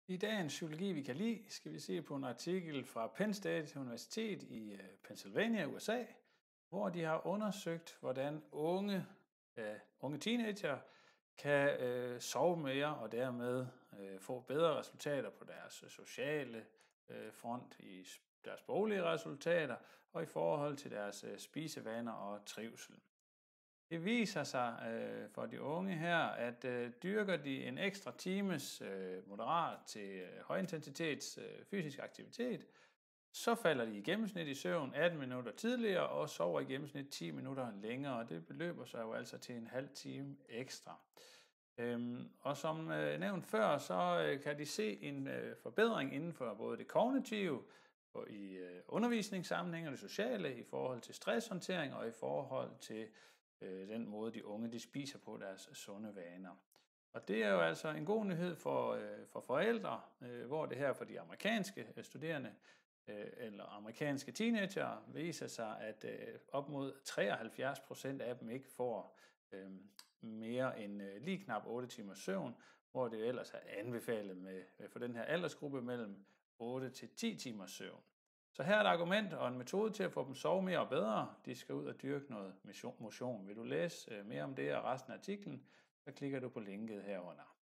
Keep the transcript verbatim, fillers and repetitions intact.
I dagens psykologi, vi kan lide, skal vi se på en artikel fra Penn State Universitet i øh, Pennsylvania, U S A, hvor de har undersøgt, hvordan unge, øh, unge teenager kan øh, sove mere og dermed øh, få bedre resultater på deres øh, sociale øh, front, i s- deres boglige resultater og i forhold til deres øh, spisevaner og trivsel. Det viser sig øh, for de unge her, at øh, dyrker de en ekstra times øh, moderat til øh, højintensitets øh, fysisk aktivitet, så falder de i gennemsnit i søvn atten minutter tidligere og sover i gennemsnit ti minutter længere, og det beløber sig jo altså til en halv time ekstra. Øhm, og som øh, nævnt før, så øh, kan de se en øh, forbedring inden for både det kognitive, og i øh, undervisningssammenhæng og det sociale, i forhold til stresshåndtering og i forhold til øh, den måde, de unge de spiser på, deres sunde vaner. Og det er jo altså en god nyhed for, øh, for forældre, øh, hvor det her for de amerikanske øh, studerende øh, eller amerikanske teenager viser sig, at øh, op mod treoghalvfjerds procent af dem ikke får øh, mere end øh, lige knap otte timers søvn, hvor det ellers er anbefalet med, øh, for den her aldersgruppe mellem otte til ti timers søvn. Så her er et argument og en metode til at få dem sove mere og bedre. De skal ud og dyrke noget motion. Vil du læse øh, mere om det og resten af artiklen, så klikker du på linket herunder.